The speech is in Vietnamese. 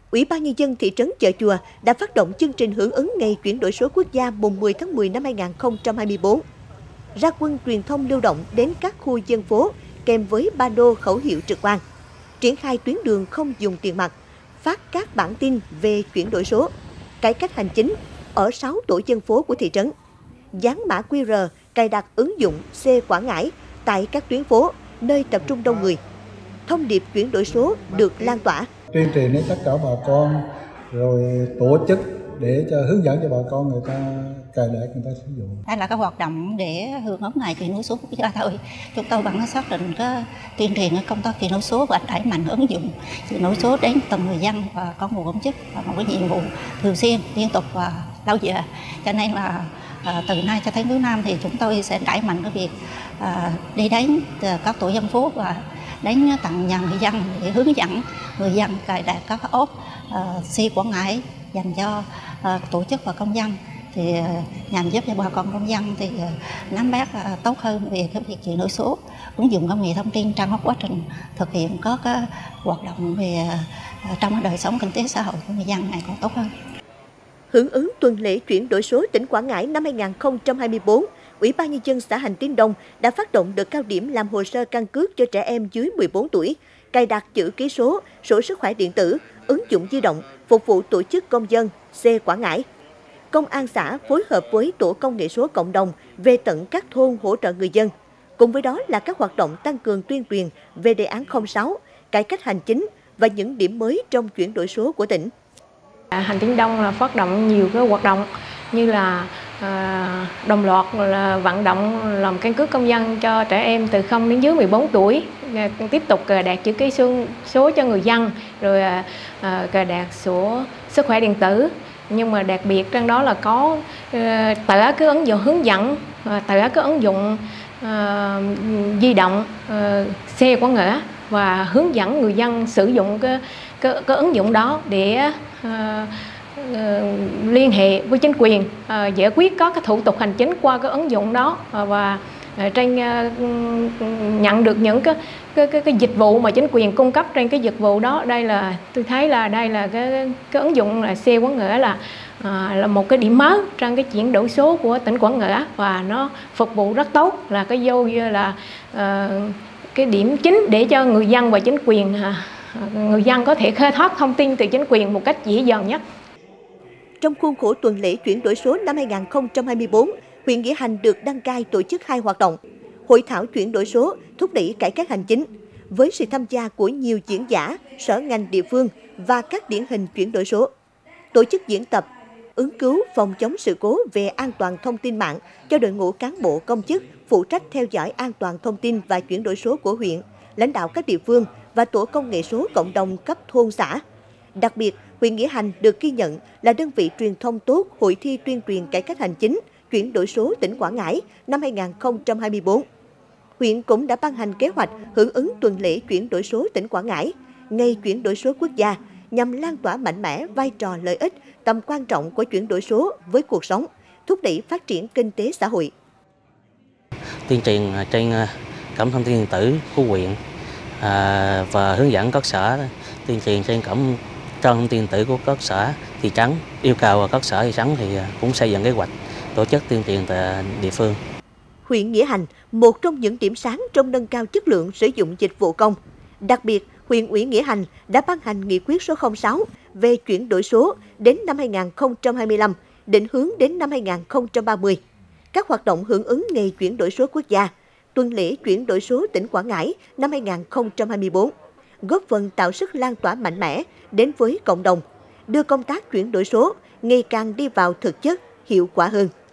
Ủy ban Nhân dân thị trấn Chợ Chùa đã phát động chương trình hưởng ứng Ngày chuyển đổi số quốc gia mùng 10 tháng 10 năm 2024. Ra quân truyền thông lưu động đến các khu dân phố kèm với ba lô khẩu hiệu trực quan, triển khai tuyến đường không dùng tiền mặt, phát các bản tin về chuyển đổi số, cải cách hành chính ở 6 tổ dân phố của thị trấn, dán mã QR, cài đặt ứng dụng C Quảng Ngãi tại các tuyến phố, nơi tập trung đông người. Thông điệp chuyển đổi số được lan tỏa. Tuyên truyền đến tất cả bà con, rồi tổ chức để hướng dẫn cho bà con người ta cài đặt, người ta sử dụng. Đây là cái hoạt động để hưởng ứng Ngày chuyển đổi số quốc gia thôi. Chúng tôi vẫn xác định cái tuyên truyền công tác chuyển đổi số và đẩy mạnh ứng dụng chuyển đổi số đến từng người dân và cán bộ công chức là một cái nhiệm vụ thường xuyên, liên tục và lâu dài. Cho nên là từ nay cho tới cuối năm thì chúng tôi sẽ đẩy mạnh cái việc đi đến các tổ dân phố và đến tận nhà người dân để hướng dẫn người dân cài đặt các app C Quảng Ngãi dành cho tổ chức và công dân, thì nhằm giúp cho bà con công dân thì nắm bắt tốt hơn về cái việc chuyển đổi số, ứng dụng công nghệ thông tin trong quá trình thực hiện có cái hoạt động về trong đời sống kinh tế xã hội của người dân ngày càng tốt hơn. Hưởng ứng tuần lễ chuyển đổi số tỉnh Quảng Ngãi năm 2024, Ủy ban Nhân dân xã Hành Tín Đông đã phát động đợt cao điểm làm hồ sơ căn cước cho trẻ em dưới 14 tuổi, cài đặt chữ ký số, sổ sức khỏe điện tử, ứng dụng di động, phục vụ tổ chức công dân C Quảng Ngãi. Công an xã phối hợp với tổ công nghệ số cộng đồng về tận các thôn hỗ trợ người dân. Cùng với đó là các hoạt động tăng cường tuyên truyền về đề án 06, cải cách hành chính và những điểm mới trong chuyển đổi số của tỉnh. Hành Tín Đông là phát động nhiều cái hoạt động như là đồng loạt là vận động làm căn cước công dân cho trẻ em từ 0 đến dưới 14 tuổi, tiếp tục đạt chữ ký số cho người dân, rồi đạt sổ sức khỏe điện tử. Nhưng mà đặc biệt trong đó là có tải cái ứng dụng hướng dẫn, tải cái ứng dụng di động C Quảng Ngãi và hướng dẫn người dân sử dụng cái ứng dụng đó để liên hệ với chính quyền, giải quyết các cái thủ tục hành chính qua cái ứng dụng đó, và trên nhận được những cái dịch vụ mà chính quyền cung cấp trên cái dịch vụ đó. Đây là tôi thấy là đây là cái ứng dụng là C Quảng Ngãi là một cái điểm mới trong cái chuyển đổi số của tỉnh Quảng Ngãi, và nó phục vụ rất tốt, là cái là cái điểm chính để cho người dân và chính quyền, người dân có thể khai thác thông tin từ chính quyền một cách dễ dàng nhất. Trong khuôn khổ tuần lễ chuyển đổi số năm 2024, huyện Nghĩa Hành được đăng cai tổ chức 2 hoạt động: hội thảo chuyển đổi số, thúc đẩy cải cách hành chính, với sự tham gia của nhiều diễn giả, sở ngành địa phương và các điển hình chuyển đổi số; tổ chức diễn tập ứng cứu phòng chống sự cố về an toàn thông tin mạng cho đội ngũ cán bộ công chức phụ trách theo dõi an toàn thông tin và chuyển đổi số của huyện, lãnh đạo các địa phương và tổ công nghệ số cộng đồng cấp thôn xã. Đặc biệt, huyện Nghĩa Hành được ghi nhận là đơn vị truyền thông tốt hội thi tuyên truyền cải cách hành chính, chuyển đổi số tỉnh Quảng Ngãi năm 2024. Huyện cũng đã ban hành kế hoạch hưởng ứng tuần lễ chuyển đổi số tỉnh Quảng Ngãi, Ngày chuyển đổi số quốc gia, nhằm lan tỏa mạnh mẽ vai trò lợi ích, tầm quan trọng của chuyển đổi số với cuộc sống, thúc đẩy phát triển kinh tế xã hội. Tuyên truyền trên cổng thông tin điện tử của huyện và hướng dẫn các xã tuyên truyền trên cổng thông tin điện tử của các xã thị trấn, yêu cầu các xã thị trấn thì cũng xây dựng kế hoạch tổ chức tuyên truyền tại địa phương. Huyện Nghĩa Hành, một trong những điểm sáng trong nâng cao chất lượng sử dụng dịch vụ công. Đặc biệt, huyện ủy Nghĩa Hành đã ban hành nghị quyết số 06 về chuyển đổi số đến năm 2025, định hướng đến năm 2030. Các hoạt động hưởng ứng Ngày chuyển đổi số quốc gia, tuần lễ chuyển đổi số tỉnh Quảng Ngãi năm 2024, góp phần tạo sức lan tỏa mạnh mẽ đến với cộng đồng, đưa công tác chuyển đổi số ngày càng đi vào thực chất, hiệu quả hơn.